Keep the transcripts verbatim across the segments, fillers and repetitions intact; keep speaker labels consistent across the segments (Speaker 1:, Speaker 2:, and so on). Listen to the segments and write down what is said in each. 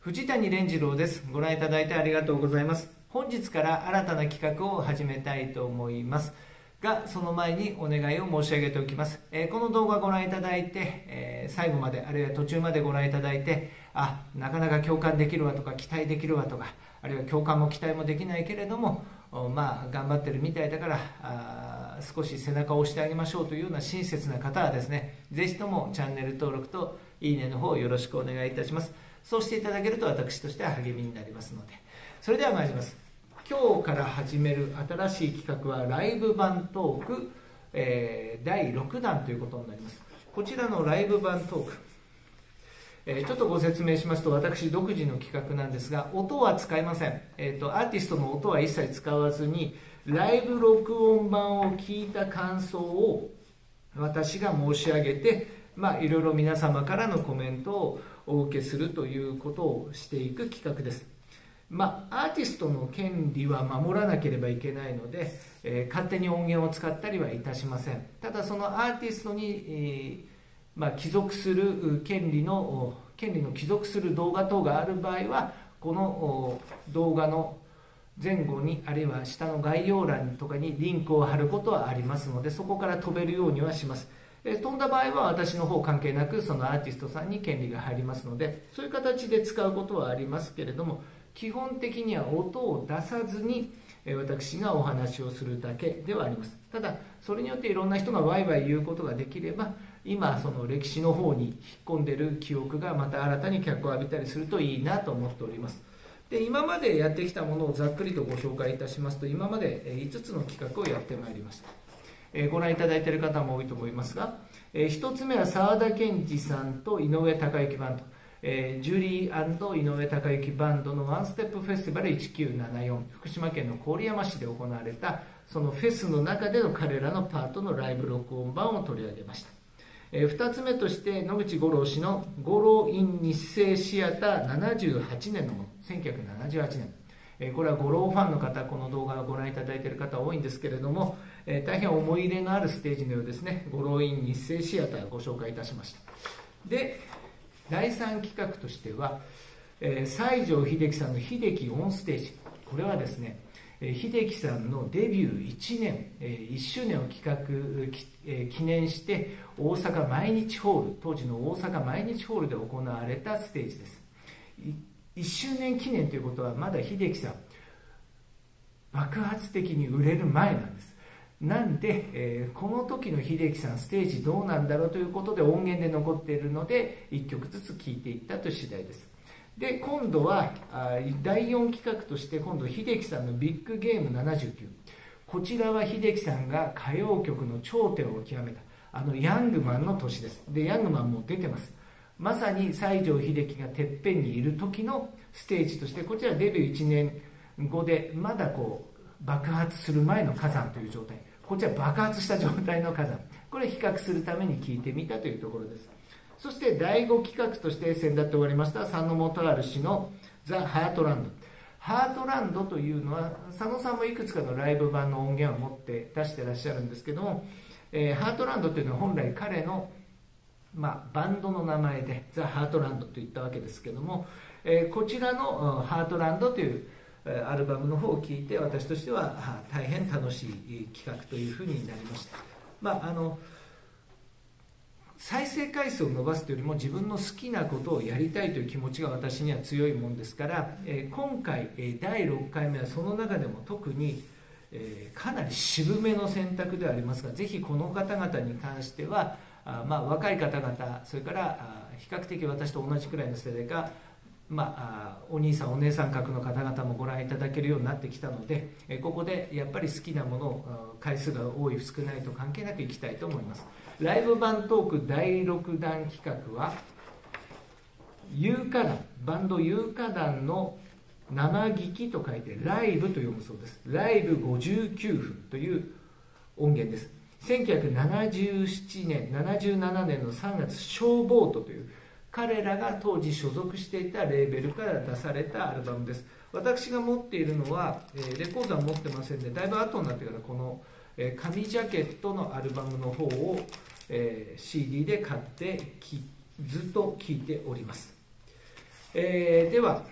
Speaker 1: 藤谷蓮次郎です。ご覧いただいてありがとうございます。本日から新たな企画を始めたいと思いますが、その前にお願いを申し上げておきます。えー、この動画をご覧いただいて、えー、最後まであるいは途中までご覧いただいて、あ、なかなか共感できるわとか期待できるわとか、あるいは共感も期待もできないけれども、まあ頑張ってるみたいだからあ少し背中を押してあげましょうというような親切な方はですね、ぜひともチャンネル登録といいねの方よろしくお願いいたします。そうしていただけると私としては励みになりますので。それでは参ります。今日から始める新しい企画はライブ版トーク、えー、だいろくだんということになります。こちらのライブ版トーク、えー、ちょっとご説明しますと、私独自の企画なんですが、音は使いません。えーと、アーティストの音は一切使わずに、ライブ録音版を聞いた感想を私が申し上げて、まあ、いろいろ皆様からのコメントをお受けするということをしていく企画です。まあ、アーティストの権利は守らなければいけないので、えー、勝手に音源を使ったりはいたしません。ただそのアーティストに、えーまあ、帰属する権利の権利の帰属する動画等がある場合は、この動画の前後にあるいは下の概要欄とかにリンクを貼ることはありますので、そこから飛べるようにはします。え飛んだ場合は私の方関係なくそのアーティストさんに権利が入りますので、そういう形で使うことはありますけれども、基本的には音を出さずに私がお話をするだけではあります。ただそれによっていろんな人がワイワイ言うことができれば、今その歴史の方に引っ込んでる記憶がまた新たに脚光を浴びたりするといいなと思っております。で、今までやってきたものをざっくりとご紹介いたしますと、今までいつつの企画をやってまいりました。えー、ご覧いただいている方も多いと思いますが、えー、ひとつめは沢田研二さんと井上隆之バンド、えー、ジュリー&井上隆之バンドのワンステップフェスティバルせんきゅうひゃくななじゅうよん、福島県の郡山市で行われたそのフェスの中での彼らのパートのライブ録音版を取り上げました。えー、ふたつめとして野口五郎氏の五郎 in 日生シアターななじゅうはちねんのもの、せんきゅうひゃくななじゅうはちねん、えー、これは五郎ファンの方、この動画をご覧いただいている方多いんですけれども、えー、大変思い入れのあるステージのようですね。五郎 in 日生シアターをご紹介いたしました。で、だいさん企画としては、えー、西城秀樹さんの秀樹オンステージ、これはですね、秀樹さんのデビューいちねん、いっしゅうねんを企画記念して大阪毎日ホール、当時の大阪毎日ホールで行われたステージです。いっしゅうねん記念ということはまだ秀樹さん爆発的に売れる前なんです。なんで、えー、この時の秀樹さんステージどうなんだろうということで音源で残っているのでいっきょくずつ聴いていったという次第です。で、今度はだいよん企画として、今度秀樹さんのビッグゲームななじゅうきゅう、こちらは秀樹さんが歌謡曲の頂点を極めたあのヤングマンの年です。で、ヤングマンも出てます。まさに西城秀樹がてっぺんにいる時のステージとして、こちらデビューいちねんごでまだこう爆発する前の火山という状態、こちら爆発した状態の火山、これを比較するために聞いてみたというところです。そしてだいご企画として先だって終わりました佐野元春氏のザ・ハートランド。ハートランドというのは佐野さんもいくつかのライブ版の音源を持って出してらっしゃるんですけども、えー、ハートランドというのは本来彼の、まあ、バンドの名前でザ・ハートランドといったわけですけども、えー、こちらのハートランドというアルバムの方を聴いて、私としては大変楽しい企画というふうになりました。まあ、あの再生回数を伸ばすというよりも自分の好きなことをやりたいという気持ちが私には強いもんですから、えー、今回、えー、だいろっかいめはその中でも特に、えー、かなり渋めの選択ではありますが、ぜひこの方々に関してはあ、まあ、若い方々、それからあ比較的私と同じくらいの世代か、まあ、お兄さんお姉さん格の方々もご覧いただけるようになってきたので、えー、ここでやっぱり好きなものを回数が多い少ないと関係なくいきたいと思います。ライブ版トークだいろくだん企画は有歌団、バンド有歌団の生聞きと書いてライブと読むそうです。ライブごじゅうきゅうふんという音源です。せんきゅうひゃくななじゅうななねんななじゅうななねんのさんがつ、ショーボートという彼らが当時所属していたレーベルから出されたアルバムです。私が持っているのは、えー、レコードは持ってませんで、だいぶ後になってからこの、えー、紙ジャケットのアルバムの方を、えー、シーディー で買ってきずっと聴いております。 えー、では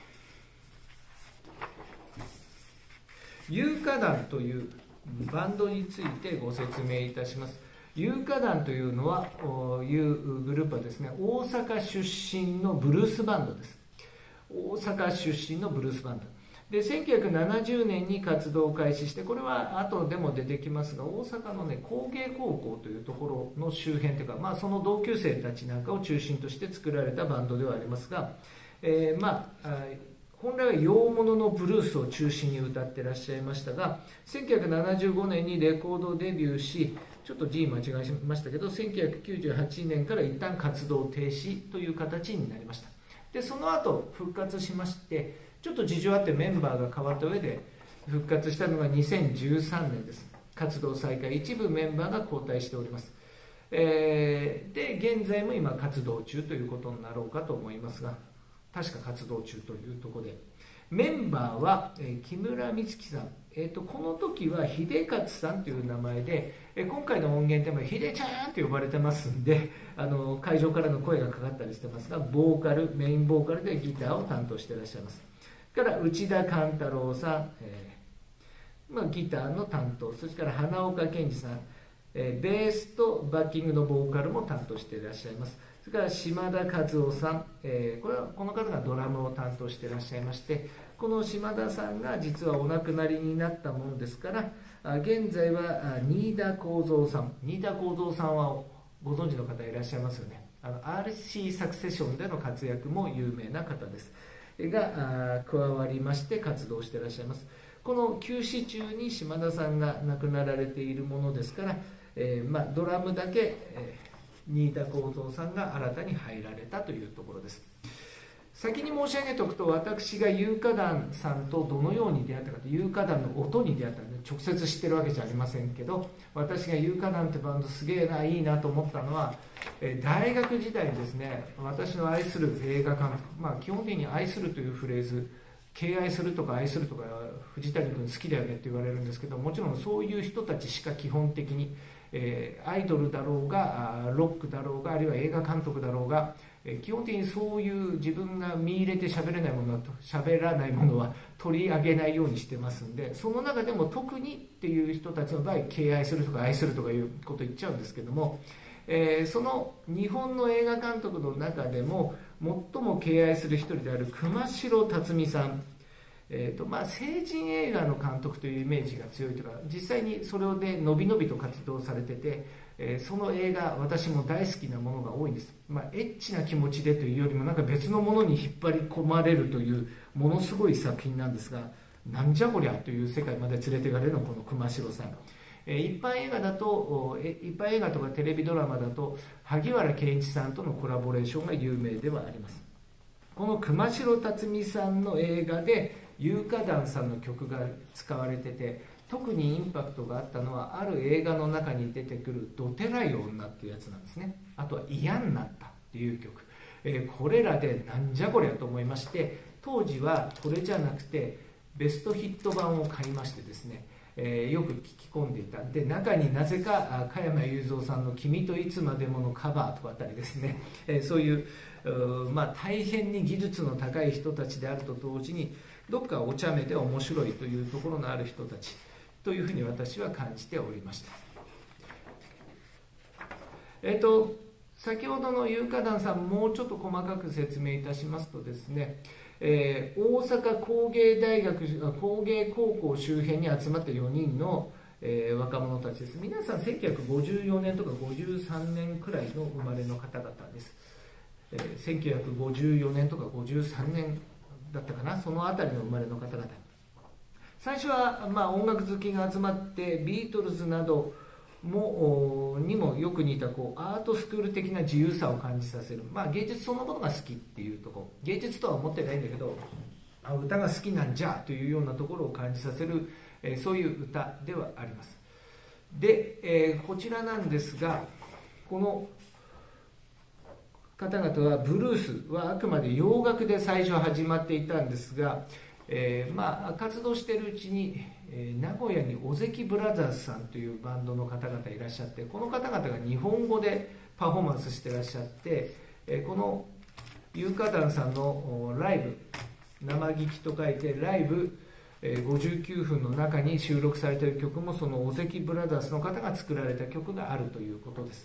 Speaker 1: 有価団というバンドについてご説明いたします。有価団というのは、いうグループはですね、大阪出身のブルースバンドです。大阪出身のブルースバンド。で、せんきゅうひゃくななじゅうねんに活動を開始して、これは後でも出てきますが、大阪のね、工芸高校というところの周辺というか、まあ、その同級生たちなんかを中心として作られたバンドではありますが、えー、まあ、本来は洋物のブルースを中心に歌ってらっしゃいましたが、せんきゅうひゃくななじゅうごねんにレコードデビューし、ちょっと G 間違えましたけど、せんきゅうひゃくきゅうじゅうはちねんから一旦活動停止という形になりました。で、その後復活しまして、ちょっと事情あってメンバーが変わった上で復活したのがにせんじゅうさんねんです。活動再開、一部メンバーが交代しております。えー、で、現在も今活動中ということになろうかと思いますが、確か活動中というところで、メンバーは、えー、木村美月さん、えーと、この時は秀勝さんという名前で、えー、今回の音源でも秀ちゃんと呼ばれてますんで、あの会場からの声がかかったりしてますが、ボーカル、メインボーカルでギターを担当していらっしゃいます。から内田貫太郎さん、えーまあ、ギターの担当、それから花岡健二さん、えー、ベースとバッキングのボーカルも担当していらっしゃいます。それから島田和夫さん、えー、これはこの方がドラムを担当していらっしゃいまして、この島田さんが実はお亡くなりになったものですから、現在は新田幸三さん、新田幸三さんはご存知の方いらっしゃいますよね。あの アールシー サクセションでの活躍も有名な方ですが加わりまして活動していらっしゃいます。この休止中に島田さんが亡くなられているものですから、えーまあ、ドラムだけ、えー、新田幸三さんが新たに入られたというところです。先に申し上げておくと、私が有価団さんとどのように出会ったかと、有価団の音に出会ったので直接知ってるわけじゃありませんけど、私が有価団ってバンドすげえな、いいなと思ったのは、えー、大学時代にですね、私の愛する映画監督、まあ基本的に愛するというフレーズ、敬愛するとか愛するとか藤谷君好きだよねって言われるんですけど、もちろんそういう人たちしか基本的に、えー、アイドルだろうがロックだろうが、あるいは映画監督だろうが、えー、基本的にそういう自分が見入れて喋れないものは喋らないものは取り上げないようにしてますんで、その中でも特にっていう人たちの場合、敬愛するとか愛するとかいうこと言っちゃうんですけども、えー、その日本の映画監督の中でも最も敬愛する一人である熊代辰巳さん、えーとまあ、成人映画の監督というイメージが強いというか、実際にそれでのびのびと活動されてて、えー、その映画私も大好きなものが多いんです。まあ、エッチな気持ちでというよりもなんか別のものに引っ張り込まれるというものすごい作品なんですが、なんじゃこりゃという世界まで連れていかれるのこの熊代さん。えー、一般映画だと一般映画とかテレビドラマだと萩原健一さんとのコラボレーションが有名ではあります。この熊代辰巳さんの映画で有価団さんの曲が使われてて、特にインパクトがあったのはある映画の中に出てくるどてらい女っていうやつなんですね。あとは嫌になったっていう曲、えー、これらでなんじゃこりゃと思いまして、当時はこれじゃなくてベストヒット版を買いましてですね、えー、よく聴き込んでいた。で、中になぜか加山雄三さんの君といつまでものカバーとかあったりですね、えー、そういう、まあ、大変に技術の高い人たちであると同時にどっかお茶目で面白いというところのある人たちというふうに私は感じておりました。えっと先ほどの有価団さん、もうちょっと細かく説明いたしますとですね、えー、大阪工芸大学工芸高校周辺に集まったよにんの、えー、若者たちです。皆さんせんきゅうひゃくごじゅうよねんとかごじゅうさんねんくらいの生まれの方々です。えー、せんきゅうひゃくごじゅうよねんとかごじゅうさんねんだったかな、そのあたりの生まれの方々。最初は、まあ、音楽好きが集まってビートルズなどもにもよく似たこうアートスクール的な自由さを感じさせる、まあ、芸術そのものが好きっていうところ、芸術とは思ってないんだけどあ歌が好きなんじゃというようなところを感じさせる、えー、そういう歌ではあります。で、えー、こちらなんですが、この方々はブルースはあくまで洋楽で最初始まっていたんですが、えーまあ、活動しているうちに、えー、名古屋に尾関ブラザーズさんというバンドの方々いらっしゃって、この方々が日本語でパフォーマンスしていらっしゃって、えー、この有価団さんのライブ、生聞きと書いてライブごじゅうきゅうふんの中に収録されている曲もその尾関ブラザーズの方が作られた曲があるということです。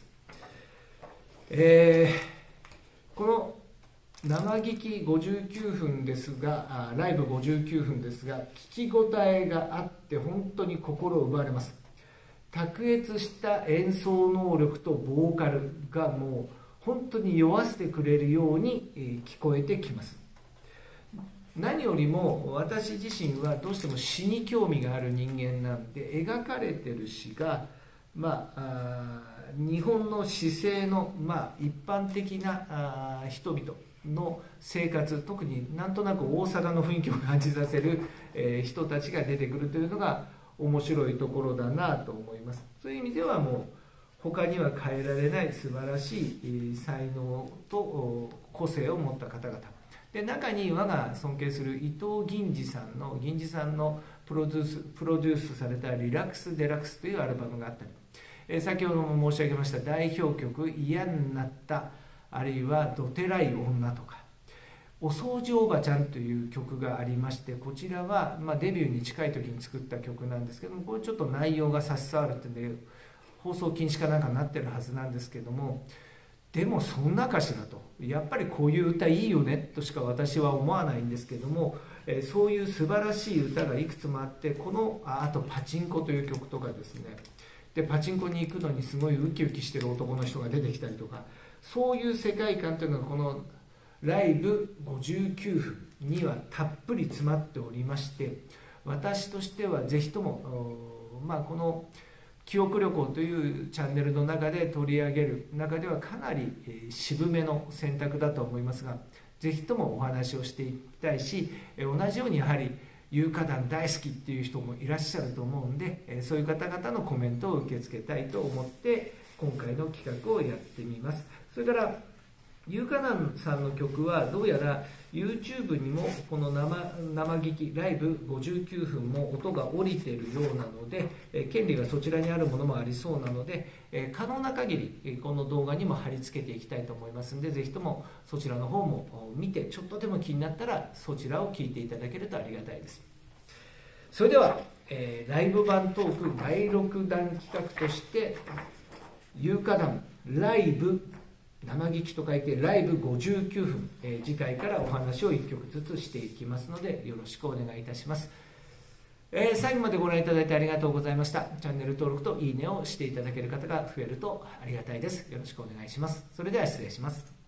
Speaker 1: えー、この生聞きごじゅうきゅうふんですが、ライブごじゅうきゅうふんですが、聞き応えがあって本当に心を奪われます。卓越した演奏能力とボーカルがもう本当に酔わせてくれるように聞こえてきます。何よりも私自身はどうしても詩に興味がある人間なんで、描かれてる詩が、まあ、あ日本の詩聖の、まあ、一般的なあ人々の生活、特になんとなく大阪の雰囲気を感じさせる、えー、人たちが出てくるというのが面白いところだなと思います。そういう意味ではもう他には変えられない素晴らしい才能と個性を持った方々で、中に我が尊敬する伊藤銀次さんの銀次さんのプロデュースプロデュースされたリラックスデラックスというアルバムがあったり、え先ほども申し上げました代表曲嫌になった、あるいはどてらい女とかお掃除おばちゃんという曲がありまして、こちらは、まあ、デビューに近い時に作った曲なんですけども、これちょっと内容が差し障るっていうんで放送禁止かなんかになってるはずなんですけども、でもそんなかしらと、やっぱりこういう歌いいよねとしか私は思わないんですけども、えー、そういう素晴らしい歌がいくつもあって、この あ, あとパチンコという曲とかですね、でパチンコに行くのにすごいウキウキしてる男の人が出てきたりとか、そういう世界観というのがこのライブごじゅうきゅうふんにはたっぷり詰まっておりまして、私としてはぜひとも、まあ、この記憶旅行というチャンネルの中で取り上げる中ではかなり渋めの選択だと思いますが、ぜひともお話をしていきたいし、同じようにやはり有価団大好きっていう人もいらっしゃると思うんで、そういう方々のコメントを受け付けたいと思って今回の企画をやってみます。それから有価団さんの曲はどうやら YouTube にもこの 生, 生聞きライブごじゅうきゅうふんも音が降りているようなので、え権利がそちらにあるものもありそうなので、え可能な限りこの動画にも貼り付けていきたいと思いますので、ぜひともそちらの方も見て、ちょっとでも気になったらそちらを聞いていただけるとありがたいです。それでは、えー、ライブ版トークだいろくだん企画として有価団ライブ生聞きと書いてライブごじゅうきゅうふん、えー、次回からお話をいっきょくずつしていきますのでよろしくお願いいたします。えー、最後までご覧いただいてありがとうございました。チャンネル登録といいねをしていただける方が増えるとありがたいです。よろしくお願いします。それでは失礼します。